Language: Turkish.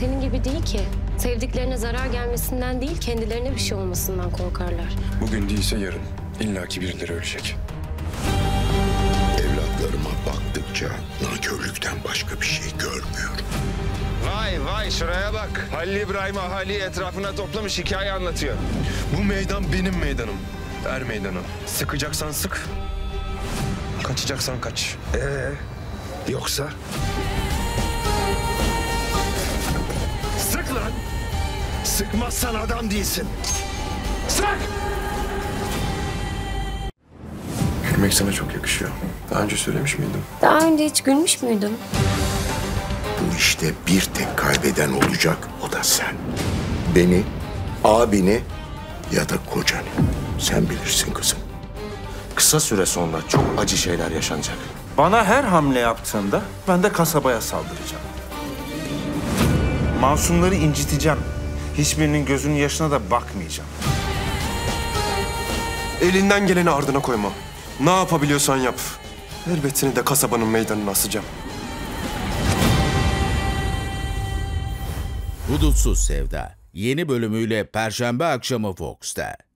senin gibi değil ki. Sevdiklerine zarar gelmesinden değil, kendilerine bir şey olmasından korkarlar. Bugün değilse yarın. İllaki birileri ölecek. Evlatlarıma baktıkça nankörlükten başka bir şey görmüyorum. Vay vay şuraya bak. Halil İbrahim ahaliyi etrafına toplamış hikaye anlatıyor. Bu meydan benim meydanım. Er meydanı. Sıkacaksan sık. Kaçacaksan kaç. Yoksa? Sık lan! Sıkmazsan adam değilsin. Sık! Gülmek sana çok yakışıyor. Daha önce söylemiş miydim? Daha önce hiç gülmüş müydün? Bu işte bir tek kaybeden olacak, o da sen. Beni, abini ya da kocanı. Sen bilirsin kızım. Kısa süre sonra çok acı şeyler yaşanacak. Bana her hamle yaptığında ben de kasabaya saldıracağım. Masumları inciteceğim. Hiçbirinin gözünün yaşına da bakmayacağım. Elinden geleni ardına koyma. Ne yapabiliyorsan yap. Elbet seni de kasabanın meydanına asacağım. Hudutsuz Sevda yeni bölümüyle Perşembe akşamı Fox'ta.